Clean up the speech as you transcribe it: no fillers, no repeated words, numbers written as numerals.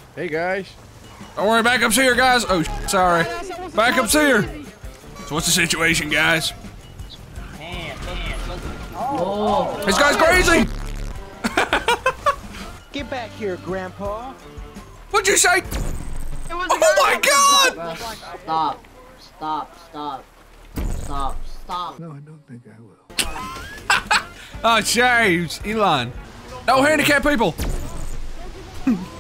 Hey guys. Don't worry, backup's here, guys. Oh, sorry. Backup's here. So what's the situation, guys? Oh. This guy's crazy. Get back here, Grandpa. What'd you say? Oh my God! Stop. Stop. Stop. Stop. Stop. No, I don't think I will. Oh, James, Elon. No handicap people.